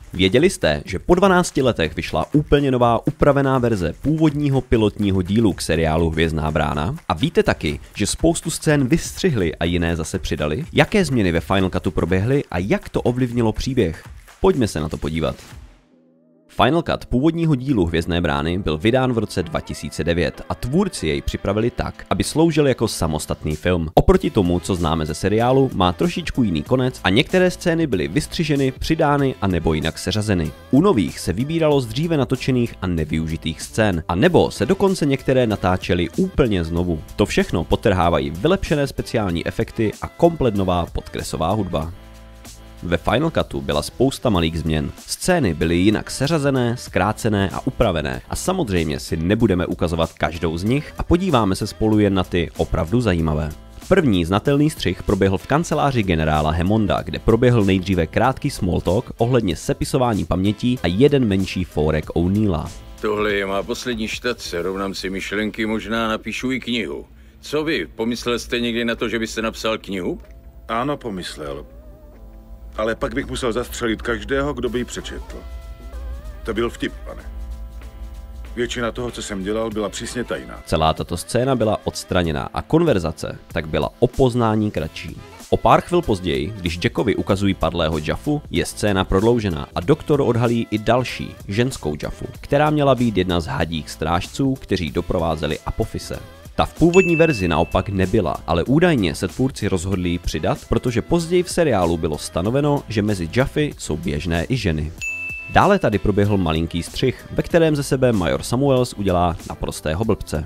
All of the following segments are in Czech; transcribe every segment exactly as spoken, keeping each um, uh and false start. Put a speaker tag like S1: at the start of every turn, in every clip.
S1: Věděli jste, že po dvanácti letech vyšla úplně nová upravená verze původního pilotního dílu k seriálu Hvězdná brána? A víte taky, že spoustu scén vystřihli a jiné zase přidali? Jaké změny ve Final Cutu proběhly a jak to ovlivnilo příběh? Pojďme se na to podívat. Final Cut původního dílu Hvězdné brány byl vydán v roce dva tisíce devět a tvůrci jej připravili tak, aby sloužil jako samostatný film. Oproti tomu, co známe ze seriálu, má trošičku jiný konec a některé scény byly vystřiženy, přidány a nebo jinak seřazeny. U nových se vybíralo z dříve natočených a nevyužitých scén, a nebo se dokonce některé natáčely úplně znovu. To všechno podtrhávají vylepšené speciální efekty a komplet nová podkresová hudba. Ve Final Cutu byla spousta malých změn. Scény byly jinak seřazené, zkrácené a upravené a samozřejmě si nebudeme ukazovat každou z nich a podíváme se spolu jen na ty opravdu zajímavé. První znatelný střih proběhl v kanceláři generála Hammonda, kde proběhl nejdříve krátký small talk ohledně sepisování pamětí a jeden menší fórek O'Neilla.
S2: Tohle je má poslední štace, rovnám si myšlenky, možná napíšu i knihu. Co vy, pomyslel jste někdy na to, že byste napsal knihu?
S3: Ano, pomyslel. Ale pak bych musel zastřelit každého, kdo by ji přečetl. To byl vtip, pane. Většina toho, co jsem dělal, byla přísně tajná.
S1: Celá tato scéna byla odstraněná a konverzace tak byla o poznání kratší. O pár chvil později, když Jackovi ukazují padlého Jaffu, je scéna prodloužená a doktor odhalí i další, ženskou Jaffu, která měla být jedna z hadích strážců, kteří doprovázeli Apophise. Ta v původní verzi naopak nebyla, ale údajně se tvůrci rozhodli ji přidat, protože později v seriálu bylo stanoveno, že mezi Jaffy jsou běžné i ženy. Dále tady proběhl malinký střih, ve kterém ze sebe major Samuels udělá naprostého blbce.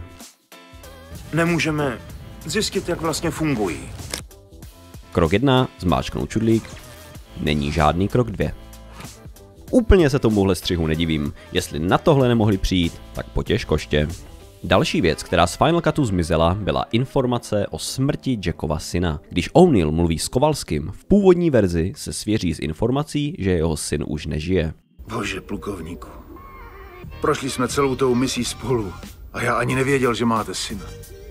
S4: Nemůžeme zjistit, jak vlastně fungují.
S1: Krok jedna, zmáčknout čudlík, není žádný krok dvě. Úplně se tomuhle střihu nedivím, jestli na tohle nemohli přijít, tak potěš koště. Další věc, která z Final Cutu zmizela, byla informace o smrti Jackova syna. Když O'Neill mluví s Kowalským, v původní verzi se svěří s informací, že jeho syn už nežije.
S4: Bože, plukovníku. Prošli jsme celou tou misí spolu a já ani nevěděl, že máte syna.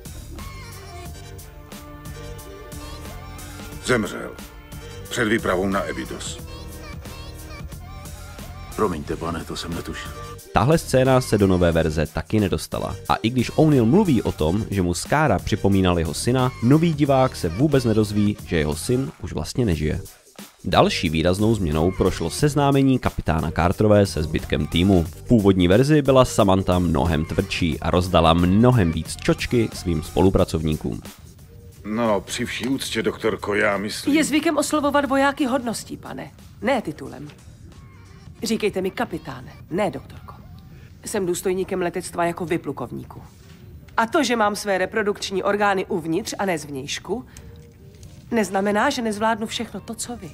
S3: Zemřel. Před výpravou na Abydos.
S4: Promiňte, pane, to jsem netušil.
S1: Tahle scéna se do nové verze taky nedostala. A i když O'Neill mluví o tom, že mu Skara připomínal jeho syna, nový divák se vůbec nedozví, že jeho syn už vlastně nežije. Další výraznou změnou prošlo seznámení kapitána Carterové se zbytkem týmu. V původní verzi byla Samantha mnohem tvrdší a rozdala mnohem víc čočky svým spolupracovníkům.
S3: No, při vší úctě, doktorko, já myslím...
S5: Je zvykem oslovovat vojáky hodností, pane, ne titulem. Říkejte mi kapitáne, ne doktorko. Jsem důstojníkem letectva jako vy, plukovníku. A to, že mám své reprodukční orgány uvnitř a ne zvnějšku, neznamená, že nezvládnu všechno to, co vy.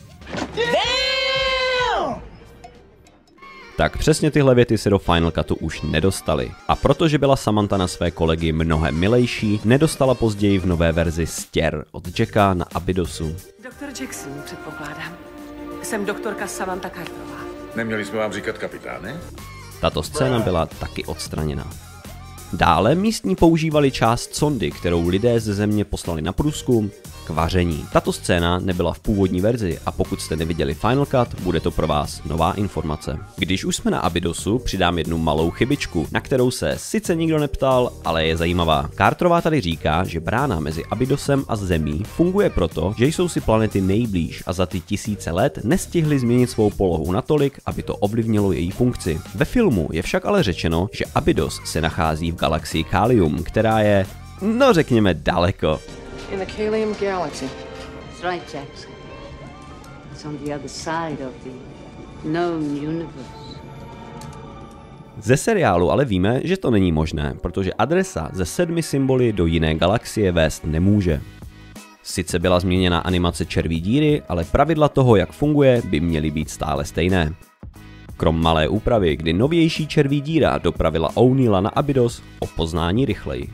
S1: Tak přesně tyhle věty se do Final Cutu už nedostaly. A protože byla Samantha na své kolegy mnohem milejší, nedostala později v nové verzi stěr od Jacka na Abydosu.
S5: Doktor Jackson, předpokládám. Jsem doktorka Samantha Carterová.
S3: Neměli jsme vám říkat kapitáne?
S1: Tato scéna byla taky odstraněna. Dále místní používali část sondy, kterou lidé ze země poslali na průzkum, k vaření. Tato scéna nebyla v původní verzi a pokud jste neviděli Final Cut, bude to pro vás nová informace. Když už jsme na Abydosu, přidám jednu malou chybičku, na kterou se sice nikdo neptal, ale je zajímavá. Carterová tady říká, že brána mezi Abydosem a Zemí funguje proto, že jsou si planety nejblíž a za ty tisíce let nestihly změnit svou polohu natolik, aby to ovlivnilo její funkci. Ve filmu je však ale řečeno, že Abydos se nachází v galaxii Kalium, která je, no řekněme, daleko.
S5: In the Kalium Galaxy.
S6: That's right, Jackson. It's on the other side of the known universe.
S1: Ze seriálu ale víme, že to není možné, protože adresa ze sedmi symboly do jiné galaxie vést nemůže. Sice byla změněna animace červí díry, ale pravidla toho, jak funguje, by měly být stále stejné. Krom malé úpravy, kdy novější červí díra dopravila O'Neilla na Abydos o poznání rychleji.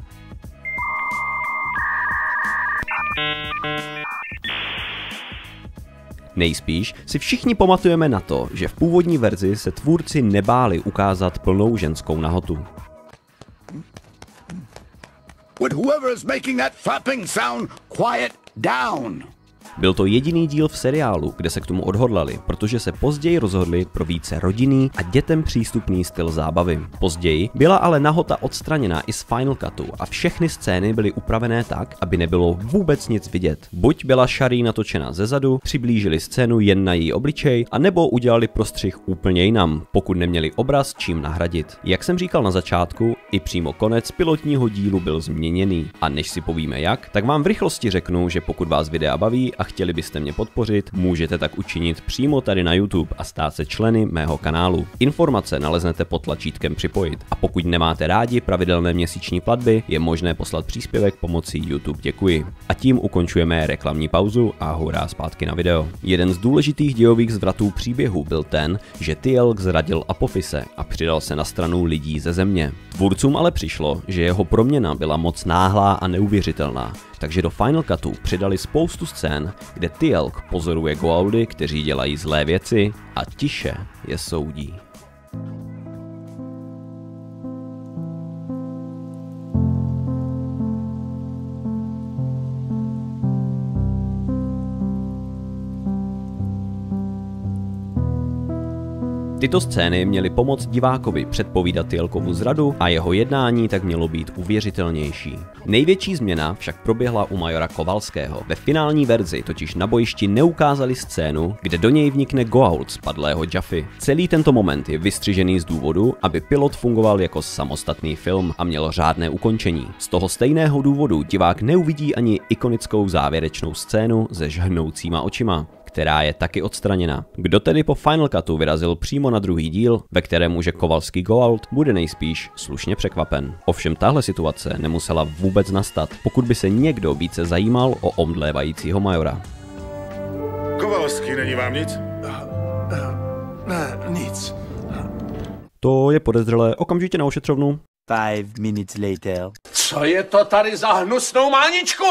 S1: Nejspíš si všichni pamatujeme na to, že v původní verzi se tvůrci nebáli ukázat plnou ženskou nahotu.
S7: Would whoever is making that flapping sound quiet down?
S1: Byl to jediný díl v seriálu, kde se k tomu odhodlali, protože se později rozhodli pro více rodinný a dětem přístupný styl zábavy. Později byla ale nahota odstraněna i z Final Cutu a všechny scény byly upravené tak, aby nebylo vůbec nic vidět. Buď byla Shari natočena zezadu, přiblížili scénu jen na její obličej, a nebo udělali prostřih úplně jinam, pokud neměli obraz čím nahradit. Jak jsem říkal na začátku, i přímo konec pilotního dílu byl změněný. A než si povíme jak, tak vám v rychlosti řeknu, že pokud vás videa baví a chtěli byste mě podpořit, můžete tak učinit přímo tady na YouTube a stát se členy mého kanálu. Informace naleznete pod tlačítkem připojit. A pokud nemáte rádi pravidelné měsíční platby, je možné poslat příspěvek pomocí YouTube děkuji. A tím ukončujeme reklamní pauzu a hurá zpátky na video. Jeden z důležitých dějových zvratů příběhu byl ten, že Teal'c zradil Apophise a přidal se na stranu lidí ze země. Tvůrcům ale přišlo, že jeho proměna byla moc náhlá a neuvěřitelná, takže do Final Cutu přidali spoustu scén, kde Teal'c pozoruje Goa'uldy, kteří dělají zlé věci, a tiše je soudí. Tyto scény měly pomoct divákovi předpovídat Teal'covu zradu a jeho jednání tak mělo být uvěřitelnější. Největší změna však proběhla u majora Kowalského. Ve finální verzi totiž na bojišti neukázali scénu, kde do něj vnikne Goa'uld z padlého Jaffy. Celý tento moment je vystřižený z důvodu, aby pilot fungoval jako samostatný film a měl řádné ukončení. Z toho stejného důvodu divák neuvidí ani ikonickou závěrečnou scénu se žhnoucíma očima, která je taky odstraněna. Kdo tedy po Final Cutu vyrazil přímo na druhý díl, ve kterém může Kowalski Goa'uld, bude nejspíš slušně překvapen. Ovšem tahle situace nemusela vůbec nastat, pokud by se někdo více zajímal o omdlévajícího majora.
S3: Kowalski, není vám nic?
S4: Ne, nic.
S1: To je podezřelé, okamžitě na ošetřovnu.
S7: Five minutes later.
S8: Co je to tady za hnusnou máničku?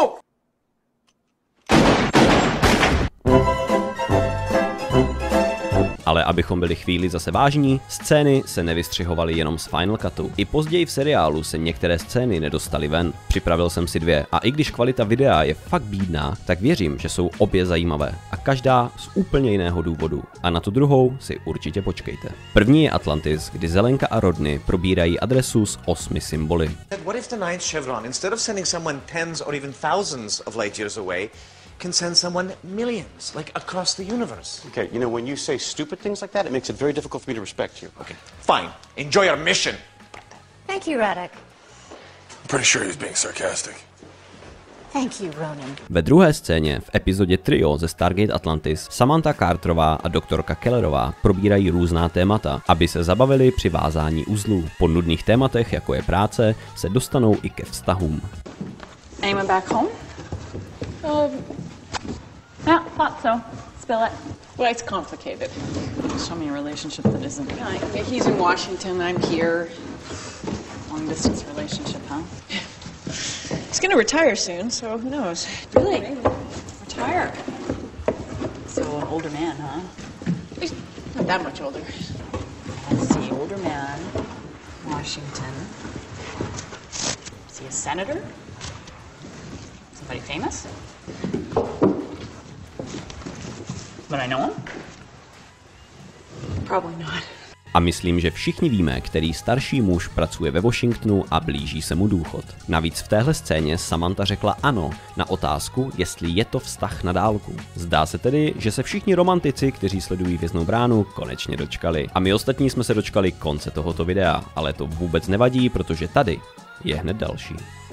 S1: Ale abychom byli chvíli zase vážní, scény se nevystřihovaly jenom z Final Cutu. I později v seriálu se některé scény nedostaly ven. Připravil jsem si dvě a i když kvalita videa je fakt bídná, tak věřím, že jsou obě zajímavé a každá z úplně jiného důvodu. A na tu druhou si určitě počkejte. První je Atlantis, kdy Zelenka a Rodney probírají adresu s osmi symboly.
S9: What if the ninth chevron, instead of sending someone tens or even thousands of light years away, can send someone millions, like across the universe?
S10: Okay, you know, when you say stupid things like that, it makes it very difficult for me to respect you.
S9: Okay, fine. Enjoy your mission.
S11: Thank you, Radek.
S8: I'm pretty sure he's being sarcastic.
S11: Thank you, Ronan.
S1: Ve druhé scéně v epizodě Trio ze Stargate Atlantis Samantha Carterová a doktorka Kellerová probírají různá témata, aby se zabavili při vázání uzlů. Po nudných tématech, jako je práce, se dostanou i ke vztahům.
S12: Anyone back home? Um, yeah, thought so. Spill it.
S13: Well, it's complicated.
S12: Show me a relationship that isn't.
S13: Yeah, he's in Washington, I'm here.
S12: Long distance relationship, huh?
S13: He's gonna retire soon, so who knows?
S12: Really? Retire? So an older man, huh?
S13: He's not that much older.
S12: Let's see, older man, Washington. Is he a senator? Somebody famous? But I know him?
S13: Probably not.
S1: A myslím, že všichni víme, který starší muž pracuje ve Washingtonu a blíží se mu důchod. Navíc v téhle scéně Samantha řekla ano na otázku, jestli je to vztah na dálku. Zdá se tedy, že se všichni romantici, kteří sledují Hvězdnou bránu, konečně dočkali. A my ostatní jsme se dočkali konce tohoto videa, ale to vůbec nevadí, protože tady je hned další.